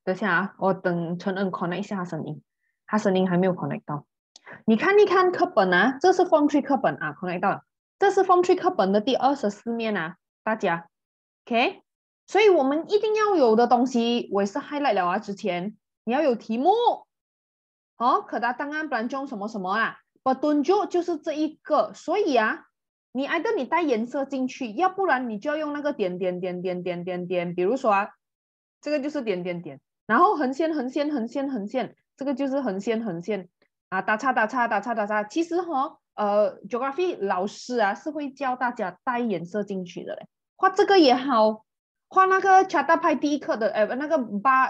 等下啊，我等陈恩 connect 一下他声音，他声音还没有 connect 到。你看一看课本啊，这是 Form 3课本啊，connect 到了。这是 Form 3课本的第24面啊，大家 OK。所以我们一定要有的东西，我也是 highlight 了啊。之前你要有题目，哦，可达档案 pelancong 什么什么啊，petunjuk 就是这一个。所以啊，你either你带颜色进去，要不然你就要用那个点点点点点点点，比如说啊，这个就是点点点。然后横线横线横线横线，这个就是横线横线啊，打叉打叉打叉打叉。其实geography 老师啊是会教大家带颜色进去的嘞，画这个也好，画那个 chart 派第一课的那个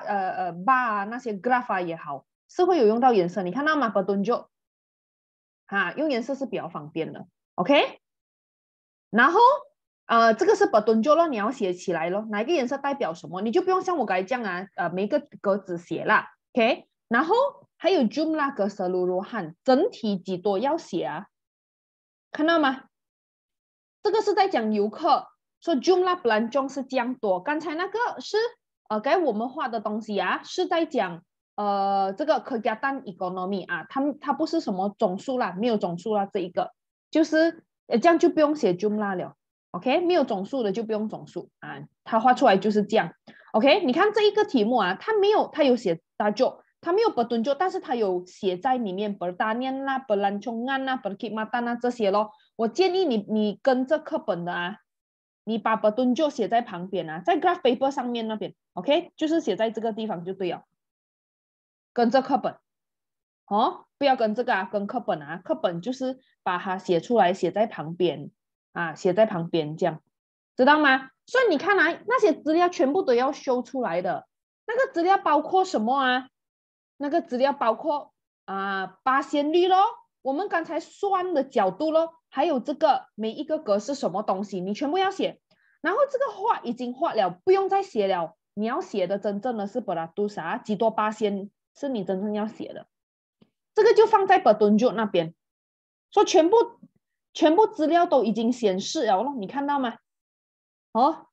bar 那些 graph 啊也好，是会有用到颜色。你看到吗 petunjuk 用颜色是比较方便的 OK。然后这个是 petunjuk 咯，你要写起来咯，哪一个颜色代表什么，你就不用像我刚才这样啊，每个格子写啦 OK。然后还有 jumlah keseluruhan 整体几多要写啊，看到吗？这个是在讲游客，说 jumlah pelancong 是这样多，刚才那个是给我们画的东西啊，是在讲这个 kegiatan ekonomi 啊，它不是什么总数啦，没有总数啦，这一个就是这样就不用写 jumlah 了 ，OK， 没有总数的就不用总数啊，它画出来就是这样 ，OK， 你看这一个题目啊，它有写 tajuk， 它没有 petunjuk， 但是它有写在里面 pertanian 啦 pelancongan 啦 perkhidmatan 啊这些咯。我建议你跟着课本的啊，你把 petunjuk 写在旁边啊，在 graph paper 上面那边 ，OK， 就是写在这个地方就对了，跟着课本哦，不要跟这个啊，跟课本啊，课本就是把它写出来，写在旁边啊，写在旁边这样，知道吗？所以你看啊，那些资料全部都要修出来的，那个资料包括什么啊？那个资料包括八仙率咯，我们刚才算的角度咯，还有这个每一个格是什么东西，你全部要写。然后这个画已经画了，不用再写了。你要写的真正的是本拉杜啥几多八仙是你真正要写的。这个就放在 petunjuk 那边，说全部资料都已经显示了咯，你看到吗？哦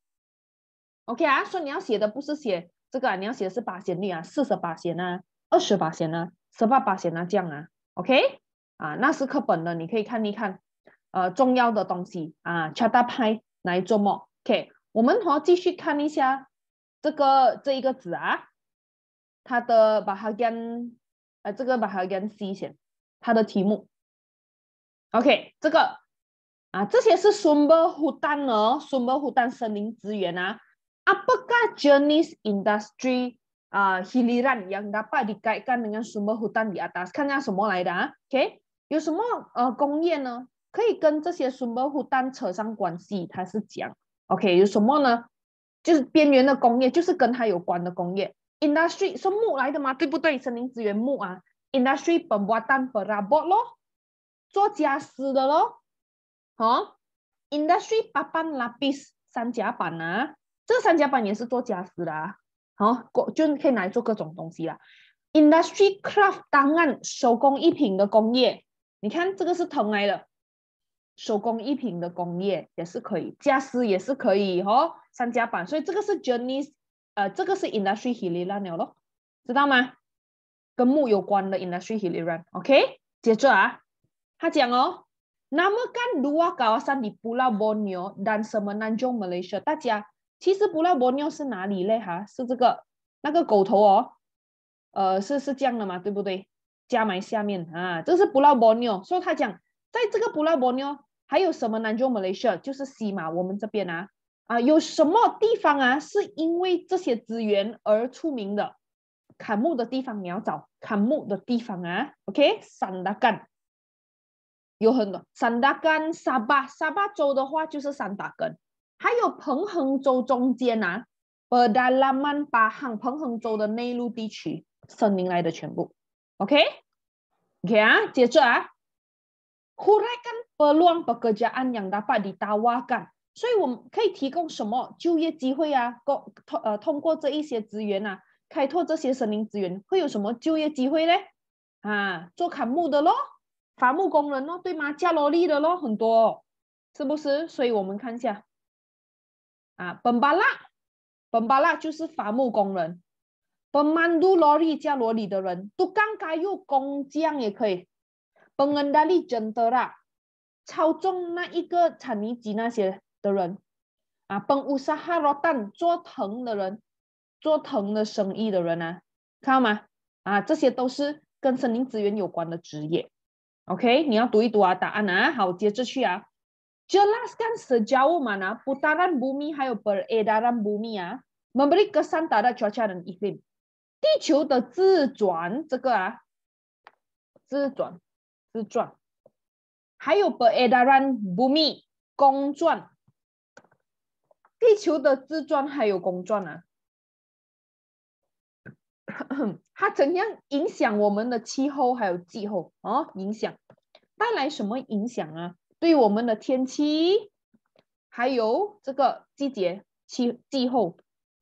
，OK 啊，说你要写的不是写这个你要写的是八仙率啊，48仙啊，28仙啊，18仙啊这样啊 ，OK 啊，那是课本的，你可以看一看重要的东西啊，chata pai 来做么 OK， 我们继续看一下这一个字啊，它的bahagian这个 bahagian C 先，它的题目 OK 这个这些是 sumber hutan 哦，sumber hutan 森林资源啊。Apakah jenis industri hiliran yang dapat dikaitkan dengan sumber hutan di atas？ 看下什么来的啊 ？OK， 有什么工业呢？可以跟这些 sumber hutan 扯上关系？它是讲 OK， 有什么呢？就是边缘的工业，就是跟它有关的工业。Industry 是木来的吗？对不对？森林资源木啊。Industry pembuatan perabot 咯，做家私的咯。哦，Industry papan lapis 三甲板啊。这个三甲板也是做家私的啊，好，就可以拿来做各种东西啦。Industry craft 档案手工艺品的工业，你看这个是藤来的，手工艺品的工业也是可以，家私也是可以哦，三甲板，所以这个是 journeys，这个是 industry hiliran 了咯，知道吗？跟木有关的 industry hiliran，OK， 接着他讲哦。Namakan dua kawasan di Pulau Borneo dan Semenanjung Malaysia。大家其实 Pulau Borneo 是哪里嘞？是这个那个狗头哦，是这样的嘛，对不对？加埋下面这是 Pulau Borneo，所以他讲在这个 Pulau Borneo 还有什么 Semenanjung Malaysia， 就是西马我们这边有什么地方是因为这些资源而出名的？砍木的地方你要找砍木的地方，OK， Sandakan。有很多三大根、沙巴州的话就是三大根，还有彭亨州中间Pedalaman Pahang 彭亨州的内陆地区森林来的全部 ，OK 接着huraikan peluang pekerjaan yang dapat ditawarkan， 所以我们可以提供什么就业机会通过这一些资源开拓这些森林资源会有什么就业机会呢？做砍木的咯。伐木工人咯，对吗？加罗利的咯，很多，是不是？所以我们看一下本巴拉就是伐木工人 pemandu lori 加罗里的人 tukang kayu 工匠也可以 pengendali jentera 操纵那一个铲泥机那些的人啊 pengusaha rotan 做藤的人做藤的生意的人啊看到吗啊这些都是跟森林资源有关的职业 OK 你要读一读啊答案啊好接着去啊Jelaskan sejauh mana putaran bumi 还有 peredaran bumi 啊 memberi kesan terhadap cuaca dan iklim 地球的自转这个啊自转还有 peredaran bumi 公转地球的自转还有公转啊它怎样影响我们的气候还有气候哦影响带来什么影响啊对我们的天气还有这个季节气候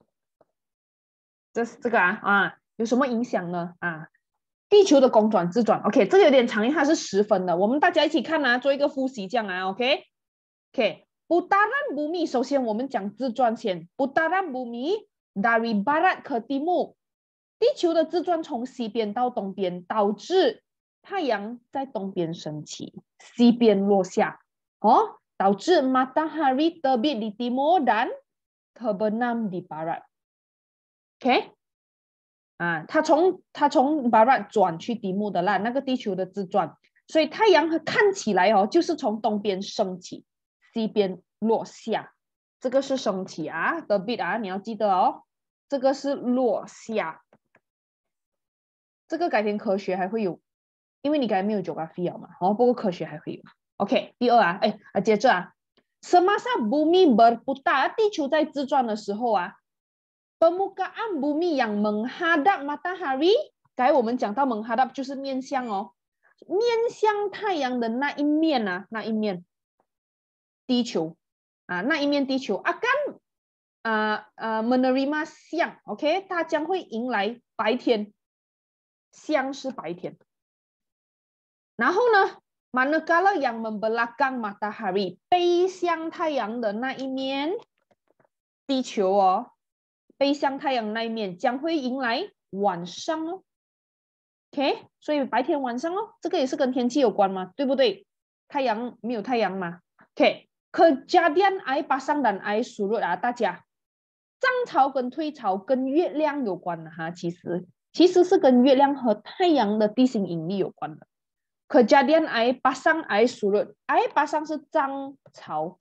这个有什么影响呢啊地球的公转自转 OK 这个有点长因为它是10分的我们大家一起看啊做一个复习这样啊 OK putaran bumi 首先我们讲自转先 putaran bumi dari barat ke timur 地球的自转从西边到东边导致太阳在东边升起西边落下哦导致 matahari terbit di timur dan terbenam di barat OK 它从 barat 转去底木的啦那个地球的自转所以太阳看起来哦就是从东边升起西边落下这个是升起啊 terbit 啊你要记得哦这个是落下这个改天科学还会有因为你刚才没有 geography 嘛不过科学还会有 OK 第二接着semasa bumi berputar 地球在自转的时候permukaan bumi yang menghadap matahari 刚才我们讲到 menghadap 就是面向面向太阳的那一面那一面地球那一面地球 akan menerima siang OK 它将会迎来白天siang是白天然后呢 manakala yang membelakang matahari 背向太阳的那一面地球背向太阳那一面将会迎来晚上OK 所以白天晚上这个也是跟天气有关嘛对不对太阳没有太阳嘛 OK kejadian air pasang dan air surut 大家涨潮跟退潮跟月亮有关的其实是跟月亮和太阳的地心引力有关的 kejadian air pasang air surut air pasang 是涨潮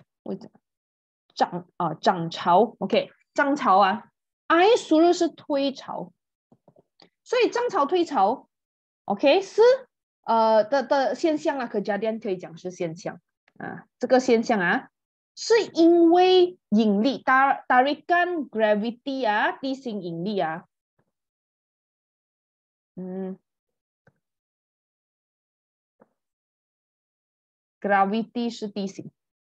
涨潮 OK 涨潮air surut 是退潮所以涨潮退潮 OK 是的现象kejadian 可以讲是现象这个现象是因为引力 tarikan gravity 地心引力gravity 是地心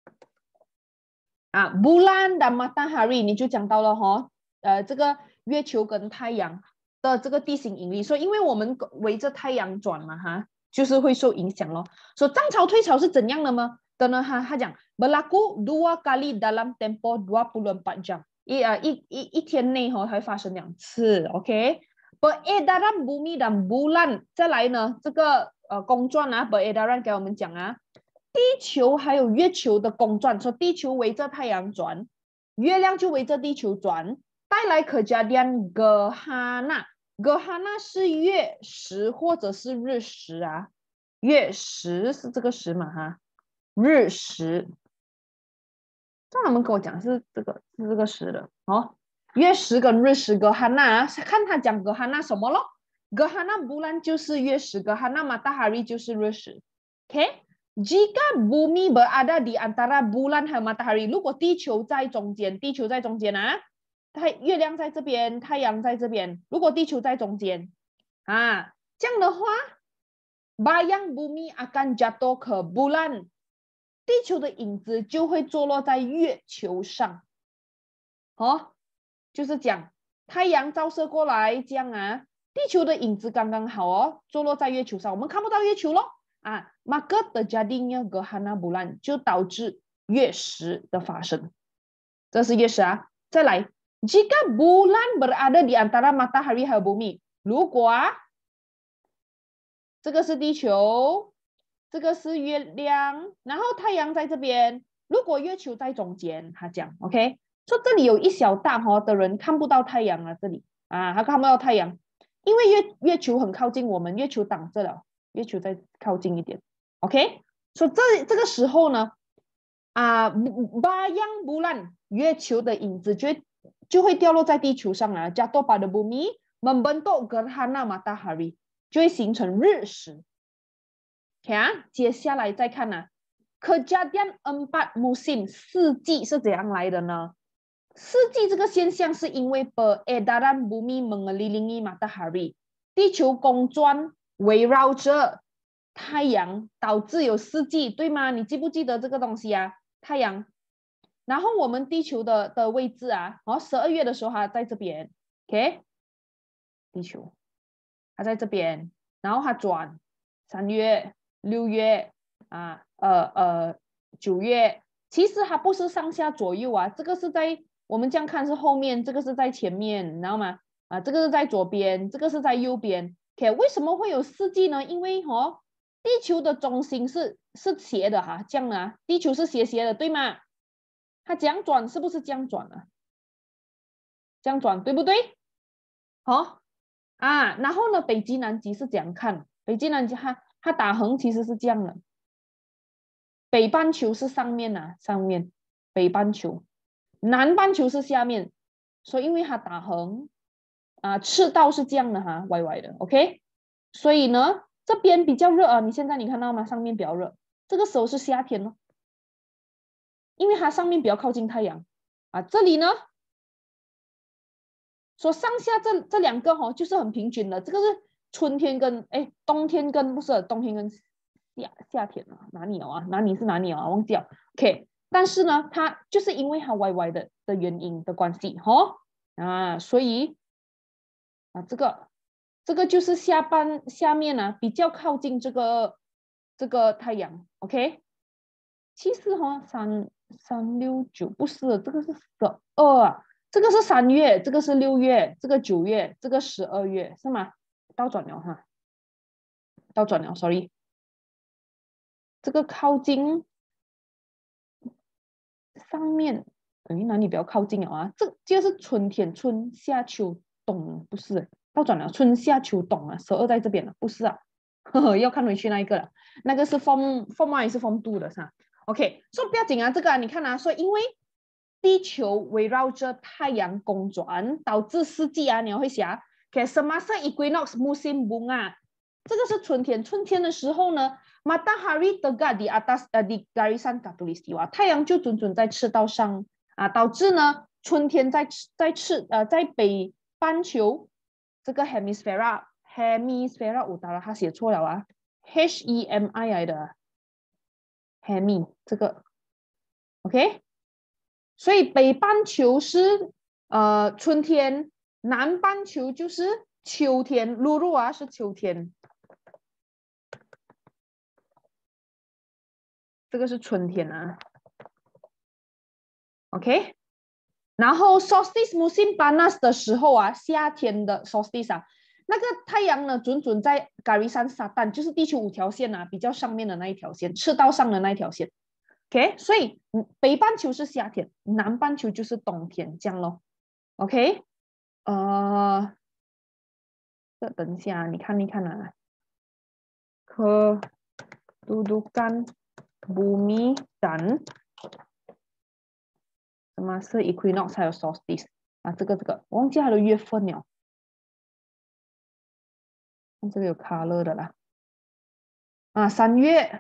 bulan dan matahari 你就讲到了这个月球跟太阳的这个地心引力所以因为我们围着太阳转嘛就是会受影响咯所以涨潮退潮是怎样的吗他讲 berlaku 2 kali dalam tempoh 24 jam 一天内它会发生2次 OK peredaran bumi dan bulan 再来呢这个公转peredaran 给我们讲地球还有月球的公转说地球围着太阳转月亮就围着地球转带来kejadian gerhana gerhana 是月食或者是日食月食是这个食嘛日食他们跟我讲是这个食的月食跟日食 gerhana 看他讲 gerhana 什么咯 gerhana bulan 就是月食 gerhana matahari 就是日食 OK jika bumi berada di antara bulan 和 matahari 如果地球在中间月亮在这边太阳在这边如果地球在中间这样的话 bayang bumi akan jatuh ke bulan 地球的影子就会坐落在月球上就是讲太阳照射过来这样地球的影子刚刚好坐落在月球上我们看不到月球咯maka terjadinya gerhana bulan 就导致月食的发生这是月食再来 Jika bulan berada di antara matahari和bumi，如果这个是地球，这个是月亮，然后太阳在这边，如果月球在中间，他讲 OK， 说这里有一小大的人看不到太阳啊，这里他看不到太阳，因为月球很靠近我们，月球挡着了，月球再靠近一点 OK， 所以这个时候呢bayang bulan 月球的影子就会掉落在地球上啊 jatuh pada bumi membentuk gerhana matahari 就会形成日食。接下来再看kejadian empat musim 四季是怎样来的呢？四季这个现象是因为 peredaran bumi mengelilingi matahari 地球公转围绕着太阳，导致有四季，对吗？你记不记得这个东西太阳，然后我们地球的位置12月的时候它在这边 ，OK， 地球它在这边，然后它转3月、6月9月，其实它不是上下左右这个是在我们这样看是后面，这个是在前面，你知道吗？这个是在左边，这个是在右边。OK， 为什么会有四季呢？因为地球的中心是斜的这样的地球是斜的，对吗？它这样转是不是这样转这样转对不对？然后呢，北极南极是怎样看？北极南极它打横其实是这样的，北半球是上面上面北半球，南半球是下面，所以因为它打横赤道是这样的歪歪的 ，OK， 所以呢这边比较热你现在你看到吗？上面比较热，这个时候是夏天咯，因为它上面比较靠近太阳这里呢，说上下这两个就是很平均的，这个是春天跟冬天跟不是冬天跟夏天哪里哪里是哪里忘记了 OK， 但是呢它就是因为它歪歪的原因的关系所以这个就是下面比较靠近这个太阳 OK， 其实369不是，这个是12这个是3月，这个是6月，这个9月，这个12月是吗？倒转了倒转了 ，sorry， 这个靠近上面，哪里比较靠近这就是春天，春夏秋冬，不是倒转了，春夏秋冬12在这边了，不是要看回去那一个了，那个是 form 1还是 form 2的是吧 ？OK， 所以不要紧这个你看说因为地球围绕着太阳公转，导致四季你会想semasa equinox musim bunga， 这个是春天，春天的时候呢 matahari tegak di atas di garisan khatulistiwa， 太阳就准在赤道上导致呢春天在北半球这个 hemisphera utara 他写错了HEMI 来的 hemi 这个 OK， 所以北半球是春天，南半球就是秋天，露露是秋天，这个是春天OK， 然后 solstice musim panas 的时候夏天的 solstice那个太阳呢准在 Garisan Selatan， 就是地球5条线比较上面的那一条线，赤道上的那一条线 OK， 所以北半球是夏天，南半球就是冬天，这样咯 OK， 等一下你看kedudukan bumi dan什么是 equinox 还有 solstice 这个忘记它的月份了，这个有 color 的啦3月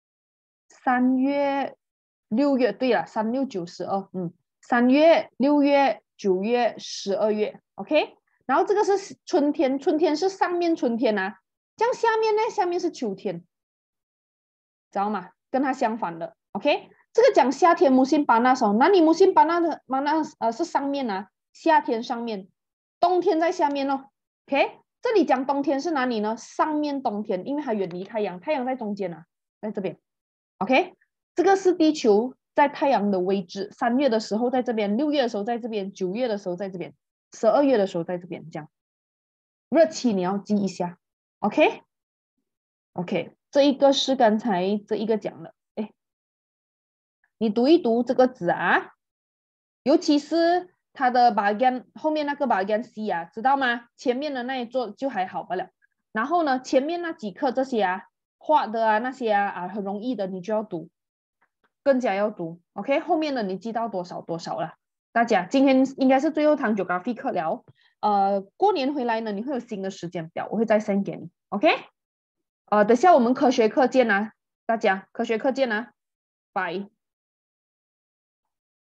6月，对了3、6、9、12 3月6月9月12月 OK， 然后这个是春天，春天是上面春天这样下面呢，下面是秋天，知道吗？跟它相反的 OK， 这个讲夏天 musim panas 哪里 musim panas 是上面夏天上面，冬天在下面OK， 这里讲冬天是哪里呢？上面冬天，因为它远离太阳，太阳在中间在这边 OK， 这个是地球在太阳的位置，3月的时候在这边，6月的时候在这边，9月的时候在这边，12月的时候在这边，这样日期你要记一下 ，OK？ OK， 这一个是刚才这一个讲的，哎，你读一读这个字啊，尤其是它的 bagian 后面那个 bagian C 啊，知道吗？前面的那一座就还好不了，然后呢，前面那几课这些啊，画的啊那些啊很容易的，你就要读，更加要读 ，OK？ 后面的你记到多少多少了。大家今天应该是最后堂 geography 课了，过年回来呢，你会有新的时间表，我会再 send 给你，OK？等下我们科学课见啊，大家科学课见啊，拜。